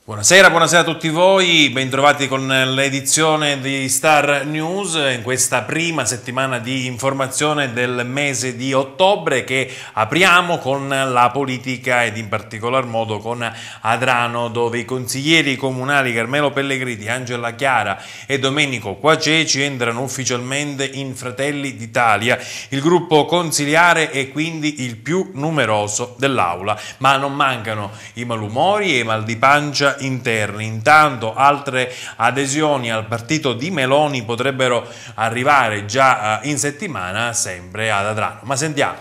Buonasera, buonasera a tutti voi, bentrovati con l'edizione di Star News in questa prima settimana di informazione del mese di ottobre che apriamo con la politica ed in particolar modo con Adrano, dove i consiglieri comunali Carmelo Pellegrini, Angela Chiara e Domenico Quaceci entrano ufficialmente in Fratelli d'Italia. Il gruppo consiliare è quindi il più numeroso dell'Aula, ma non mancano i malumori e i mal di pancia interni. Intanto altre adesioni al partito di Meloni potrebbero arrivare già in settimana, sempre ad Adrano. Ma sentiamo.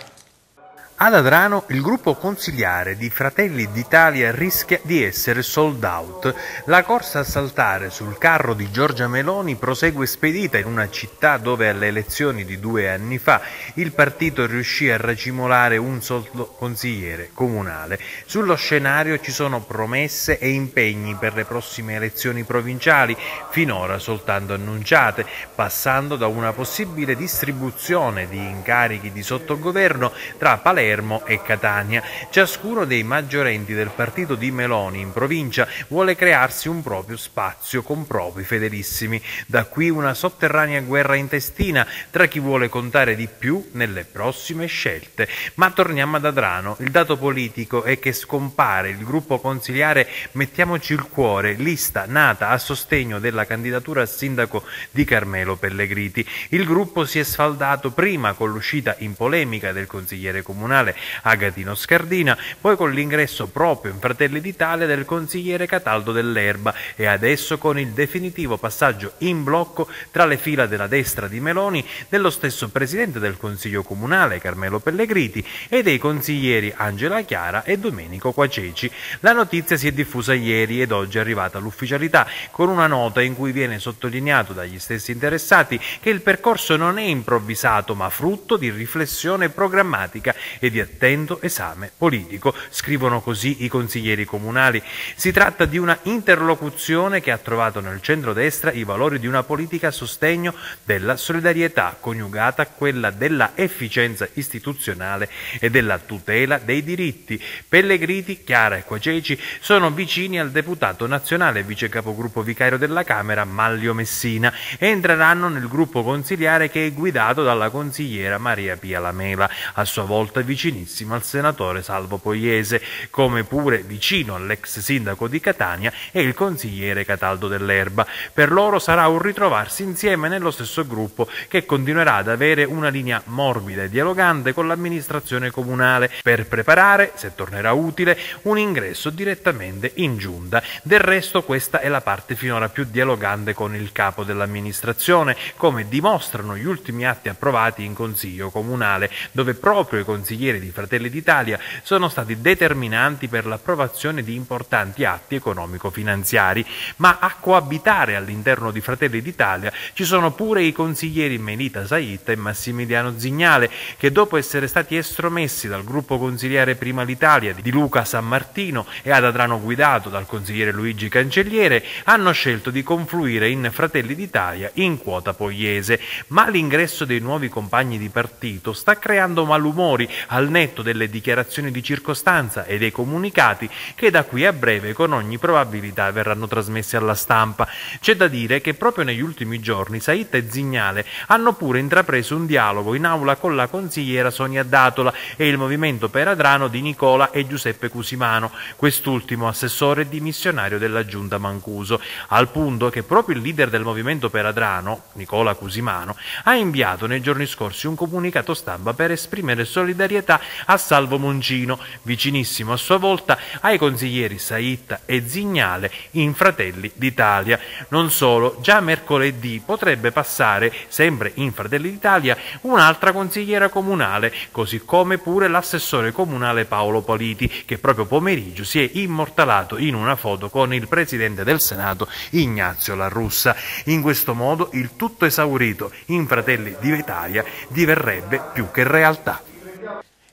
Ad Adrano il gruppo consiliare di Fratelli d'Italia rischia di essere sold out. La corsa a saltare sul carro di Giorgia Meloni prosegue spedita in una città dove alle elezioni di 2 anni fa il partito riuscì a racimolare un solo consigliere comunale. Sullo scenario ci sono promesse e impegni per le prossime elezioni provinciali, finora soltanto annunciate, passando da una possibile distribuzione di incarichi di sottogoverno tra Palermo e Catania. Ciascuno dei maggiorenti del partito di Meloni in provincia vuole crearsi un proprio spazio con propri fedelissimi. Da qui una sotterranea guerra intestina tra chi vuole contare di più nelle prossime scelte. Ma torniamo ad Adrano. Il dato politico è che scompare il gruppo consiliare Mettiamoci il Cuore, lista nata a sostegno della candidatura a sindaco di Carmelo Pellegrini. Il gruppo si è sfaldato prima con l'uscita in polemica del consigliere comunale Agatino Scardina, poi con l'ingresso proprio in Fratelli d'Italia del consigliere Cataldo Dell'Erba e adesso con il definitivo passaggio in blocco tra le fila della destra di Meloni, dello stesso presidente del Consiglio Comunale Carmelo Pellegrini e dei consiglieri Angela Chiara e Domenico Quaceci. La notizia si è diffusa ieri ed oggi è arrivata all'ufficialità con una nota in cui viene sottolineato dagli stessi interessati che il percorso non è improvvisato ma frutto di riflessione programmatica e di attento esame politico, scrivono così i consiglieri comunali. Si tratta di una interlocuzione che ha trovato nel centrodestra i valori di una politica a sostegno della solidarietà, coniugata a quella della efficienza istituzionale e della tutela dei diritti. Pellegrini, Chiara e Quaceci sono vicini al deputato nazionale e vice capogruppo vicario della Camera Manlio Messina e entreranno nel gruppo consiliare che è guidato dalla consigliera Maria Pia Lamela, a sua volta vicinissimo al senatore Salvo Pogliese, come pure vicino all'ex sindaco di Catania e il consigliere Cataldo Dell'Erba. Per loro sarà un ritrovarsi insieme nello stesso gruppo che continuerà ad avere una linea morbida e dialogante con l'amministrazione comunale per preparare, se tornerà utile, un ingresso direttamente in giunta. Del resto questa è la parte finora più dialogante con il capo dell'amministrazione, come dimostrano gli ultimi atti approvati in Consiglio Comunale, dove proprio i consiglieri di Fratelli d'Italia sono stati determinanti per l'approvazione di importanti atti economico-finanziari, ma a coabitare all'interno di Fratelli d'Italia ci sono pure i consiglieri Melita Saitta e Massimiliano Zignale, che dopo essere stati estromessi dal gruppo consiliare Prima l'Italia di Luca Sammartino e ad Adrano guidato dal consigliere Luigi Cancelliere, hanno scelto di confluire in Fratelli d'Italia in quota pogliese. Ma l'ingresso dei nuovi compagni di partito sta creando malumori al netto delle dichiarazioni di circostanza e dei comunicati che da qui a breve con ogni probabilità verranno trasmessi alla stampa. C'è da dire che proprio negli ultimi giorni Saitta e Zignale hanno pure intrapreso un dialogo in aula con la consigliera Sonia Datola e il Movimento per Adrano di Nicola e Giuseppe Cusimano, quest'ultimo assessore dimissionario della giunta Mancuso, al punto che proprio il leader del Movimento per Adrano, Nicola Cusimano, ha inviato nei giorni scorsi un comunicato stampa per esprimere solidarietà a Salvo Moncino, vicinissimo a sua volta ai consiglieri Saitta e Zignale in Fratelli d'Italia. Non solo, già mercoledì potrebbe passare, sempre in Fratelli d'Italia, un'altra consigliera comunale, così come pure l'assessore comunale Paolo Politi, che proprio pomeriggio si è immortalato in una foto con il presidente del Senato Ignazio La Russa. In questo modo il tutto esaurito in Fratelli d'Italia diverrebbe più che realtà.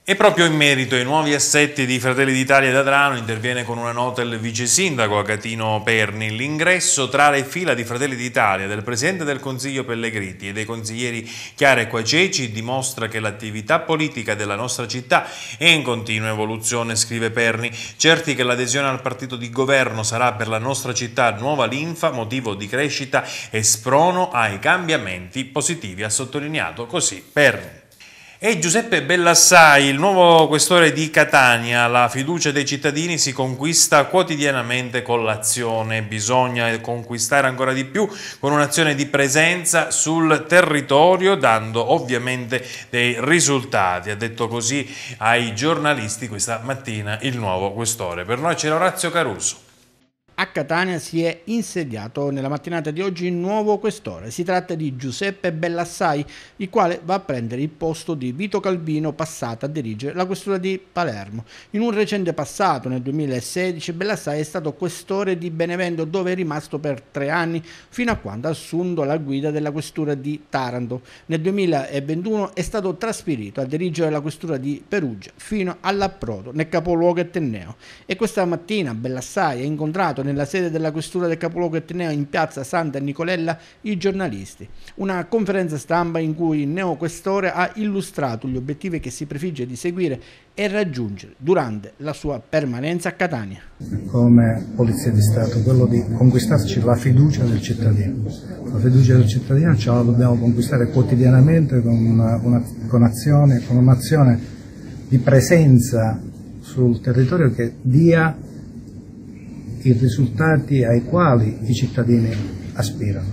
E proprio in merito ai nuovi assetti di Fratelli d'Italia ad Adrano interviene con una nota il vice sindaco Agatino Perni. L'ingresso tra le fila di Fratelli d'Italia del Presidente del Consiglio Pellegrini e dei consiglieri Chiara e Quaceci dimostra che l'attività politica della nostra città è in continua evoluzione, scrive Perni, certi che l'adesione al partito di governo sarà per la nostra città nuova linfa, motivo di crescita e sprono ai cambiamenti positivi, ha sottolineato così Perni. E Giuseppe Bellassai, il nuovo questore di Catania, la fiducia dei cittadini si conquista quotidianamente con l'azione, bisogna conquistare ancora di più con un'azione di presenza sul territorio, dando ovviamente dei risultati, ha detto così ai giornalisti questa mattina il nuovo questore. Per noi c'era Orazio Caruso. A Catania si è insediato nella mattinata di oggi il nuovo questore. Si tratta di Giuseppe Bellassai, il quale va a prendere il posto di Vito Calvino, passato a dirigere la questura di Palermo. In un recente passato, nel 2016, Bellassai è stato questore di Benevento, dove è rimasto per 3 anni, fino a quando ha assunto la guida della questura di Taranto. Nel 2021 è stato trasferito a dirigere la questura di Perugia, fino all'approdo nel capoluogo etneo. E questa mattina Bellassai ha incontrato nella sede della questura del capoluogo etneo in piazza Santa Nicolella i giornalisti. Una conferenza stampa in cui il neoquestore ha illustrato gli obiettivi che si prefigge di seguire e raggiungere durante la sua permanenza a Catania. Come Polizia di Stato, quello di conquistarci la fiducia del cittadino. La fiducia del cittadino ce la dobbiamo conquistare quotidianamente con un'azione di presenza sul territorio che dia i risultati ai quali i cittadini aspirano.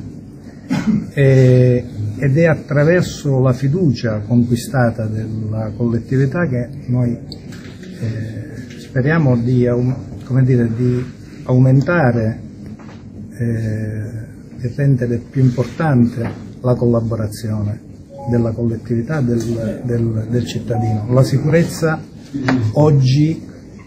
Ed è attraverso la fiducia conquistata della collettività che noi speriamo di aumentare e rendere più importante la collaborazione della collettività, del cittadino. La sicurezza oggi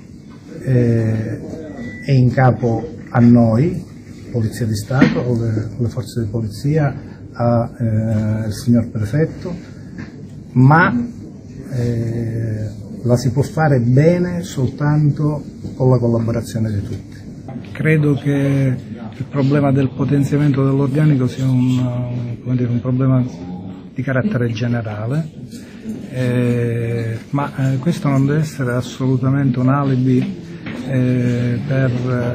è in capo a noi, Polizia di Stato, le forze di polizia, al signor prefetto, ma la si può fare bene soltanto con la collaborazione di tutti. Credo che il problema del potenziamento dell'organico sia un problema di carattere generale, ma questo non deve essere assolutamente un alibi per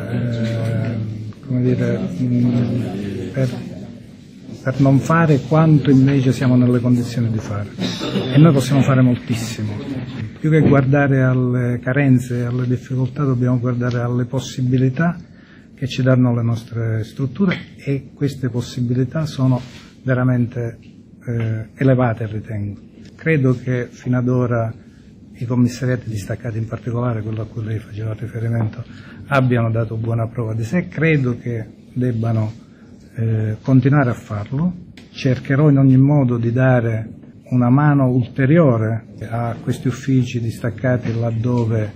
non fare quanto invece siamo nelle condizioni di fare. E noi possiamo fare moltissimo. Più che guardare alle carenze e alle difficoltà dobbiamo guardare alle possibilità che ci danno le nostre strutture, e queste possibilità sono veramente elevate, ritengo. Credo che fino ad ora i commissariati distaccati, in particolare quello a cui lei faceva riferimento, abbiano dato buona prova di sé. Credo che debbano continuare a farlo. Cercherò in ogni modo di dare una mano ulteriore a questi uffici distaccati laddove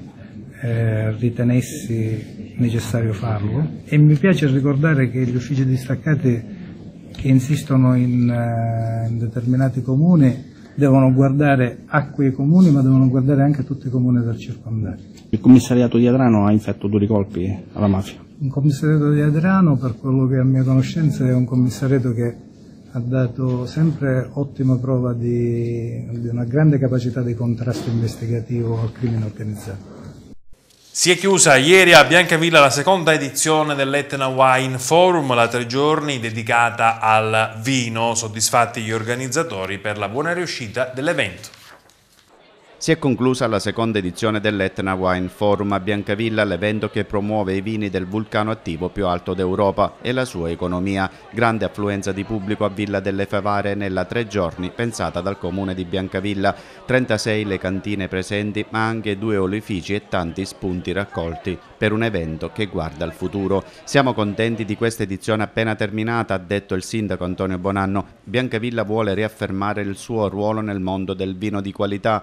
ritenessi necessario farlo, e mi piace ricordare che gli uffici distaccati che insistono in determinati comuni devono guardare a quei comuni, ma devono guardare anche a tutti i comuni del circondario. Il commissariato di Adrano ha inflitto duri colpi alla mafia. Un commissariato di Adrano, per quello che è a mia conoscenza, è un commissariato che ha dato sempre ottima prova di una grande capacità di contrasto investigativo al crimine organizzato. Si è chiusa ieri a Biancavilla la seconda edizione dell'Etna Wine Forum, la 3 giorni dedicata al vino, soddisfatti gli organizzatori per la buona riuscita dell'evento. Si è conclusa la seconda edizione dell'Etna Wine Forum a Biancavilla, l'evento che promuove i vini del vulcano attivo più alto d'Europa e la sua economia. Grande affluenza di pubblico a Villa delle Favare nella 3 giorni pensata dal comune di Biancavilla. 36 le cantine presenti, ma anche 2 olifici e tanti spunti raccolti per un evento che guarda al futuro. Siamo contenti di questa edizione appena terminata, ha detto il sindaco Antonio Bonanno. Biancavilla vuole riaffermare il suo ruolo nel mondo del vino di qualità e l'Etna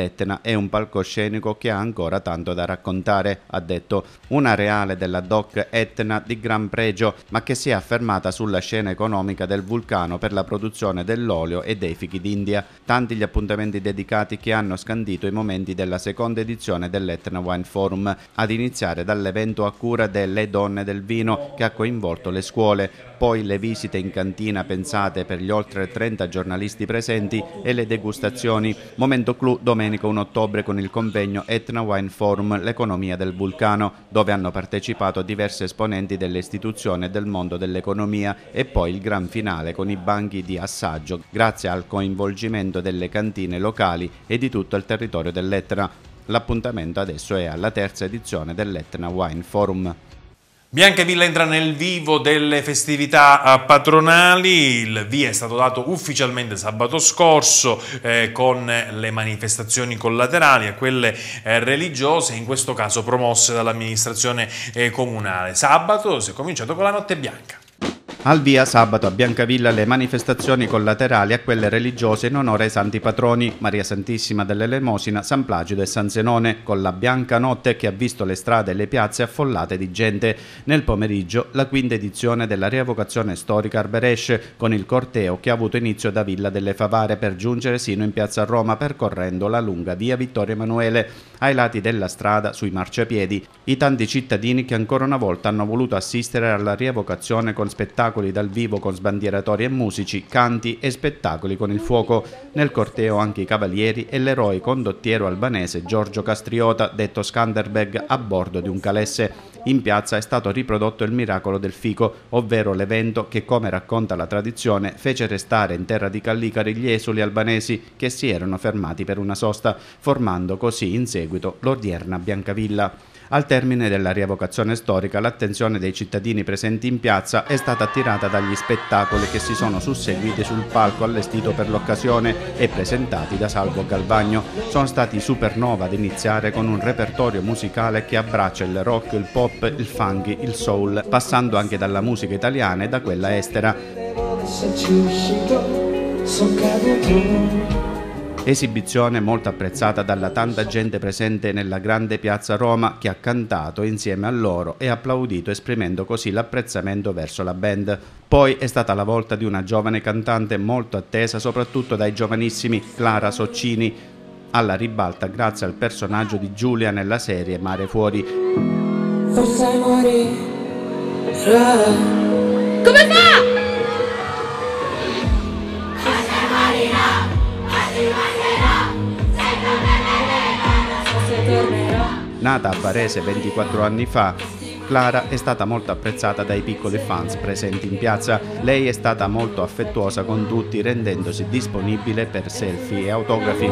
l'Etna è un palcoscenico che ha ancora tanto da raccontare, ha detto. Un areale della DOC Etna di gran pregio, ma che si è affermata sulla scena economica del vulcano per la produzione dell'olio e dei fichi d'India. Tanti gli appuntamenti dedicati che hanno scandito i momenti della seconda edizione dell'Etna Wine Forum, ad iniziare dall'evento a cura delle donne del vino che ha coinvolto le scuole, poi le visite in cantina pensate per gli oltre 30 giornalisti presenti e le degustazioni. Momento clou domenica 1 ottobre con il convegno Etna Wine Forum, l'economia del vulcano, dove hanno partecipato diversi esponenti delle istituzioni e del mondo dell'economia, e poi il gran finale con i banchi di assaggio grazie al coinvolgimento delle cantine locali e di tutto il territorio dell'Etna. L'appuntamento adesso è alla terza edizione dell'Etna Wine Forum. Biancavilla entra nel vivo delle festività patronali, il via è stato dato ufficialmente sabato scorso con le manifestazioni collaterali a quelle religiose, in questo caso promosse dall'amministrazione comunale. Sabato si è cominciato con la Notte Bianca. Al via sabato a Biancavilla le manifestazioni collaterali a quelle religiose in onore ai santi patroni Maria Santissima dell'Elemosina, San Placido e San Zenone, con la bianca notte che ha visto le strade e le piazze affollate di gente. Nel pomeriggio la quinta edizione della rievocazione storica Arberesce, con il corteo che ha avuto inizio da Villa delle Favare per giungere sino in piazza Roma percorrendo la lunga via Vittorio Emanuele. Ai lati della strada, sui marciapiedi, i tanti cittadini che ancora una volta hanno voluto assistere alla rievocazione con spettacoli dal vivo con sbandieratori e musici, canti e spettacoli con il fuoco. Nel corteo anche i cavalieri e l'eroe condottiero albanese Giorgio Castriota, detto Skanderbeg, a bordo di un calesse. In piazza è stato riprodotto il miracolo del fico, ovvero l'evento che, come racconta la tradizione, fece restare in terra di Callicari gli esuli albanesi che si erano fermati per una sosta, formando così in seguito l'odierna Biancavilla. Al termine della rievocazione storica, l'attenzione dei cittadini presenti in piazza è stata attirata dagli spettacoli che si sono susseguiti sul palco allestito per l'occasione e presentati da Salvo Galvagno. Sono stati i Supernova ad iniziare con un repertorio musicale che abbraccia il rock, il pop, il funky, il soul, passando anche dalla musica italiana e da quella estera. Esibizione molto apprezzata dalla tanta gente presente nella grande piazza Roma, che ha cantato insieme a loro e applaudito, esprimendo così l'apprezzamento verso la band. Poi è stata la volta di una giovane cantante molto attesa soprattutto dai giovanissimi, Clara Soccini, alla ribalta grazie al personaggio di Giulia nella serie Mare Fuori. Forse morirà. Come fa? Nata a Varese 24 anni fa, Clara è stata molto apprezzata dai piccoli fans presenti in piazza. Lei è stata molto affettuosa con tutti, rendendosi disponibile per selfie e autografi.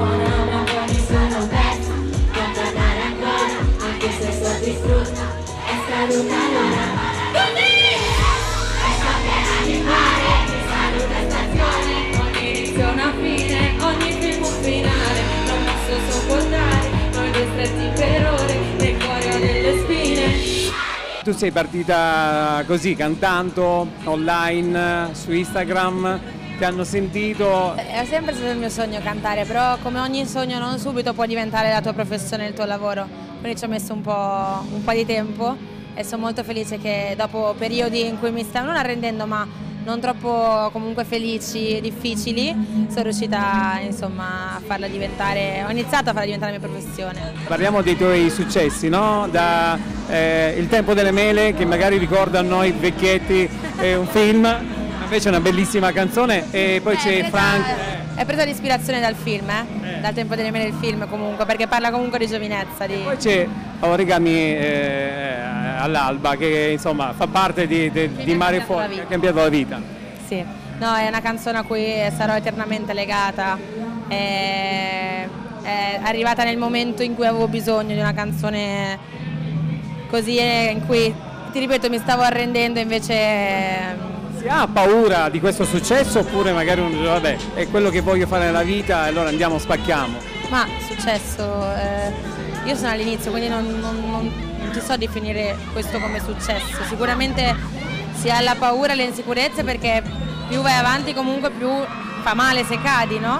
Tu sei partita così, cantando, online, su Instagram, ti hanno sentito? È sempre stato il mio sogno cantare, però come ogni sogno non subito può diventare la tua professione, il tuo lavoro, quindi ci ho messo un po' di tempo e sono molto felice che dopo periodi in cui mi stavano non arrendendo ma non troppo comunque felici, difficili, sono riuscita insomma a farla diventare, ho iniziato a farla diventare la mia professione. Parliamo dei tuoi successi, no? Da Il tempo delle mele, che magari ricorda a noi vecchietti un film, invece è una bellissima canzone, e poi c'è Frank. È presa l'ispirazione dal film, dal tempo delle mele del film comunque, perché parla comunque di giovinezza. Poi c'è Origami all'alba, che insomma fa parte di Mare Fuori, che ha cambiato la vita. Sì, no, è una canzone a cui sarò eternamente legata, è arrivata nel momento in cui avevo bisogno di una canzone così, in cui, ti ripeto, mi stavo arrendendo, invece... Si ha paura di questo successo, oppure magari uno dice vabbè, è quello che voglio fare nella vita e allora andiamo, spacchiamo? Ma successo, io sono all'inizio, quindi non ti so definire questo come successo. Sicuramente si ha la paura e le insicurezze, perché più vai avanti comunque più fa male se cadi, no?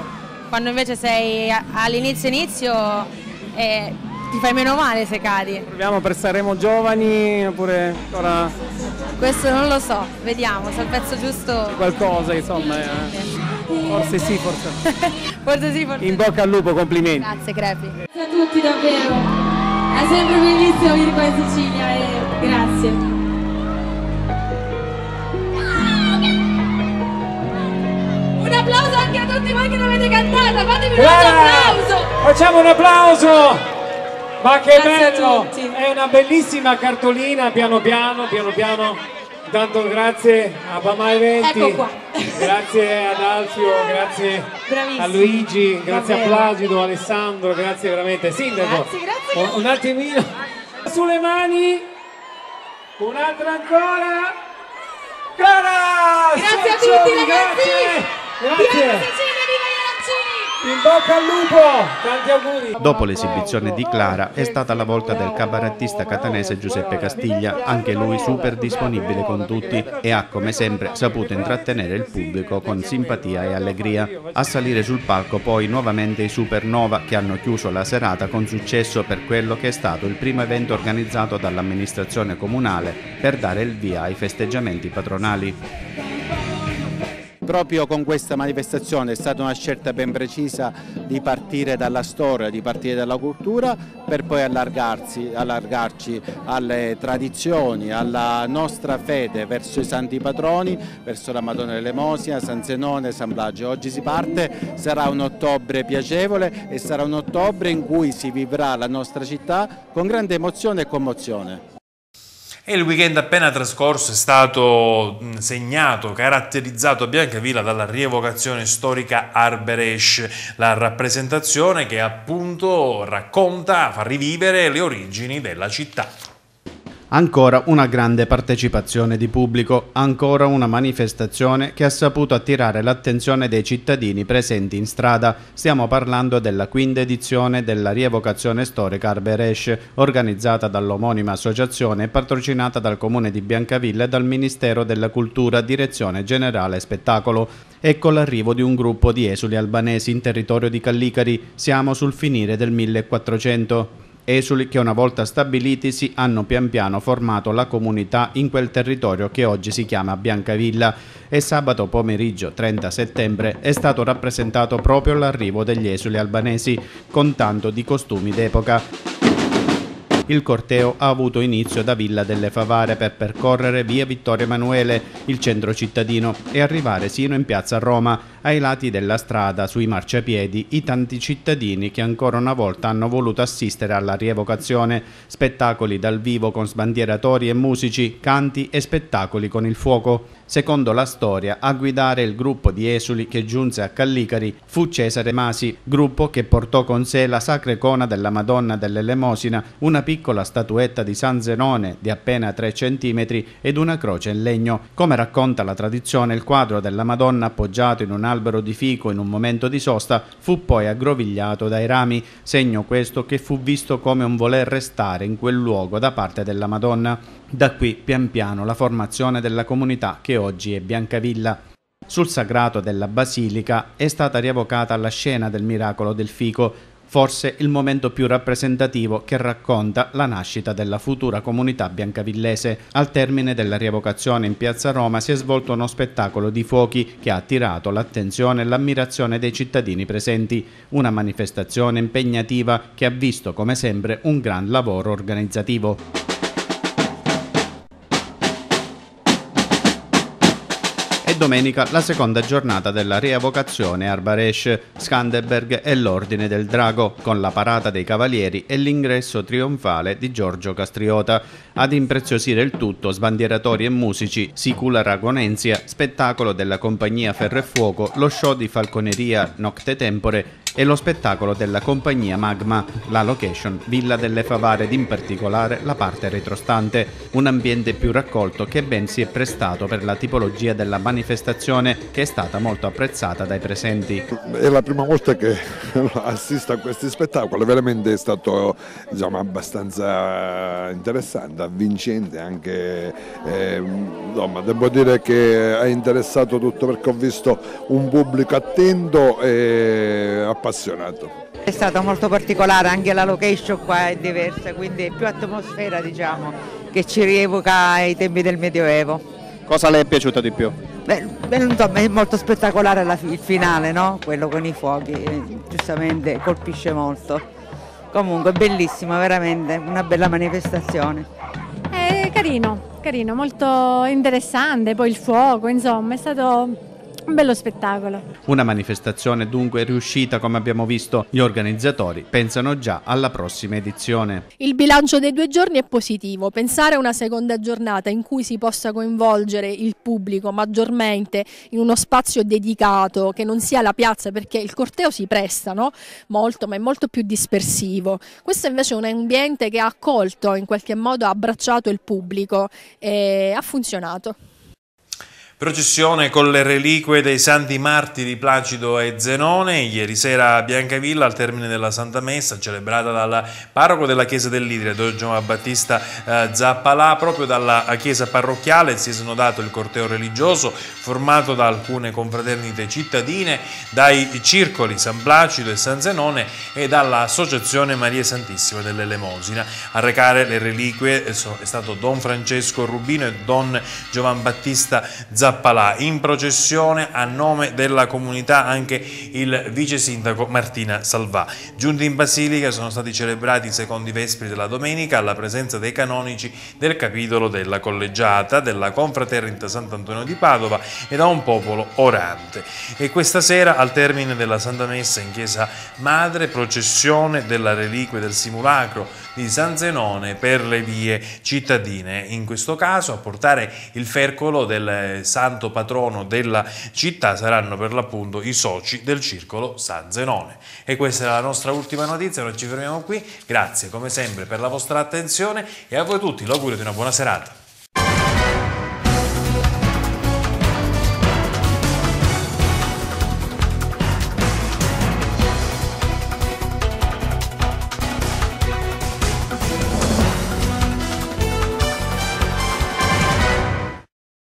quando invece sei all'inizio ti fai meno male se cadi. Proviamo per Sanremo Giovani oppure ancora... Questo non lo so, vediamo, se è il pezzo giusto... Qualcosa insomma, forse sì, forse. Forse sì, forse in bocca al lupo, complimenti. Grazie Crepi. Grazie a tutti davvero, è sempre bellissimo venire qua in Sicilia e grazie. Un applauso anche a tutti voi che l'avete cantata, fatemi un applauso! Facciamo un applauso! Ma che Grazie bello! È una bellissima cartolina, piano piano. Intanto grazie a Bama Eventi, Ecco qua. Grazie ad Alfio, grazie Bravissimo. a Luigi, grazie Davvero. a Placido, Alessandro, grazie veramente. Sindaco, Grazie. un attimino sulle mani, un'altra ancora. Cara! Grazie a Ciccioli, tutti ragazzi! Grazie! Viva Sicilia, viva gli arancini! In bocca al lupo! Tanti auguri! Dopo l'esibizione di Clara è stata la volta del cabarettista catanese Giuseppe Castiglia, anche lui super disponibile con tutti e ha come sempre saputo intrattenere il pubblico con simpatia e allegria. A salire sul palco poi nuovamente i Supernova che hanno chiuso la serata con successo per quello che è stato il primo evento organizzato dall'amministrazione comunale per dare il via ai festeggiamenti patronali. Proprio con questa manifestazione è stata una scelta ben precisa di partire dalla storia, di partire dalla cultura per poi allargarci alle tradizioni, alla nostra fede verso i santi patroni, verso la Madonna dell'Elemosina, San Zenone, San Blagio. Oggi si parte, sarà un ottobre piacevole e sarà un ottobre in cui si vivrà la nostra città con grande emozione e commozione. E il weekend appena trascorso è stato segnato, caratterizzato a Biancavilla dalla rievocazione storica Arberesh, la rappresentazione che appunto racconta, fa rivivere le origini della città. Ancora una grande partecipazione di pubblico, ancora una manifestazione che ha saputo attirare l'attenzione dei cittadini presenti in strada. Stiamo parlando della quinta edizione della rievocazione storica Arberesh, organizzata dall'omonima associazione e patrocinata dal Comune di Biancavilla e dal Ministero della Cultura, Direzione Generale Spettacolo. Ecco l'arrivo di un gruppo di esuli albanesi in territorio di Callicari. Siamo sul finire del 1400. Esuli che una volta stabilitisi hanno pian piano formato la comunità in quel territorio che oggi si chiama Biancavilla e sabato pomeriggio 30 settembre è stato rappresentato proprio l'arrivo degli esuli albanesi con tanto di costumi d'epoca. Il corteo ha avuto inizio da Villa delle Favare per percorrere via Vittorio Emanuele, il centro cittadino, e arrivare sino in piazza Roma. Ai lati della strada, sui marciapiedi, i tanti cittadini che ancora una volta hanno voluto assistere alla rievocazione, spettacoli dal vivo con sbandieratori e musici, canti e spettacoli con il fuoco. Secondo la storia, a guidare il gruppo di esuli che giunse a Callicari fu Cesare Masi, gruppo che portò con sé la sacra icona della Madonna dell'Elemosina, una piccola statuetta di San Zenone di appena 3 centimetri ed una croce in legno. Come racconta la tradizione, il quadro della Madonna appoggiato in un albero di fico in un momento di sosta fu poi aggrovigliato dai rami, segno questo che fu visto come un voler restare in quel luogo da parte della Madonna. Da qui pian piano la formazione della comunità che oggi è Biancavilla. Sul sagrato della Basilica è stata rievocata la scena del miracolo del fico, forse il momento più rappresentativo che racconta la nascita della futura comunità biancavillese. Al termine della rievocazione in piazza Roma si è svolto uno spettacolo di fuochi che ha attirato l'attenzione e l'ammirazione dei cittadini presenti, una manifestazione impegnativa che ha visto come sempre un gran lavoro organizzativo. Domenica la seconda giornata della rievocazione Arberesh, Skanderberg e l'Ordine del Drago, con la parata dei cavalieri e l'ingresso trionfale di Giorgio Castriota. Ad impreziosire il tutto sbandieratori e musici, Sicula Ragonenzia, spettacolo della compagnia Ferro e Fuoco, lo show di falconeria Nocte Tempore, e lo spettacolo della compagnia Magma, la location Villa delle Favare ed in particolare la parte retrostante, un ambiente più raccolto che ben si è prestato per la tipologia della manifestazione che è stata molto apprezzata dai presenti. È la prima volta che assisto a questi spettacoli, veramente è stato abbastanza interessante, avvincente anche, devo dire che ha interessato tutto perché ho visto un pubblico attento e appassionato. È stato molto particolare, anche la location qua è diversa, quindi è più atmosfera che ci rievoca ai tempi del Medioevo. Cosa le è piaciuto di più? È molto spettacolare il finale, no? Quello con i fuochi, giustamente colpisce molto. Comunque bellissimo, veramente una bella manifestazione. È carino, molto interessante, poi il fuoco, insomma, è stato un bello spettacolo. Una manifestazione dunque riuscita, come abbiamo visto. Gli organizzatori pensano già alla prossima edizione. Il bilancio dei 2 giorni è positivo. Pensare a una seconda giornata in cui si possa coinvolgere il pubblico maggiormente in uno spazio dedicato, che non sia la piazza, perché il corteo si presta, no? Molto, ma è molto più dispersivo. Questo invece è un ambiente che ha accolto, in qualche modo ha abbracciato il pubblico e ha funzionato. Processione con le reliquie dei santi martiri Placido e Zenone. Ieri sera a Biancavilla, al termine della Santa Messa, celebrata dal parroco della chiesa dell'Idria, Don Giovan Battista Zappalà, proprio dalla chiesa parrocchiale si è snodato il corteo religioso formato da alcune confraternite cittadine, dai circoli San Placido e San Zenone e dall'Associazione Maria Santissima dell'Elemosina. A recare le reliquie è stato Don Francesco Rubino e Don Giovan Battista Zappalà. In processione a nome della comunità anche il vice sindaco Martina Salvà. Giunti in Basilica sono stati celebrati i secondi vespri della domenica alla presenza dei canonici del capitolo della collegiata, della confraternita Sant'Antonio di Padova e da un popolo orante. E questa sera, al termine della Santa Messa in chiesa madre, processione della reliquia del simulacro di San Zenone per le vie cittadine. In questo caso a portare il fercolo del santo patrono della città saranno per l'appunto i soci del circolo San Zenone. E questa è la nostra ultima notizia, noi ci fermiamo qui, grazie come sempre per la vostra attenzione e a voi tutti l'augurio di una buona serata.